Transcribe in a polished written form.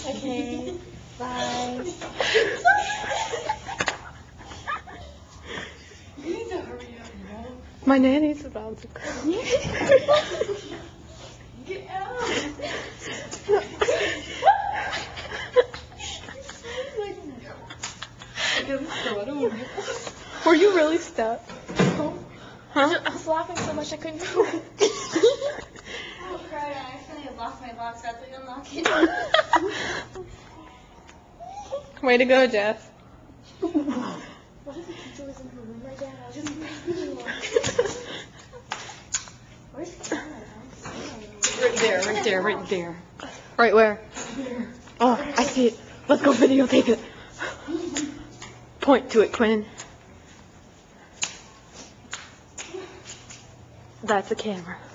Okay. Bye. You need to hurry up, bro. My nanny's about to come. Get out. Were you really stuck? No. Huh? I was laughing so much I couldn't go. Oh crap, I accidentally locked my box. I have to unlock it. Way to go, Jess. What if the teacher was in her room right now? I was just Where's the camera? Right there. Right where? Oh, I see it. Let's go videotape it. Point to it, Quinn. That's a camera.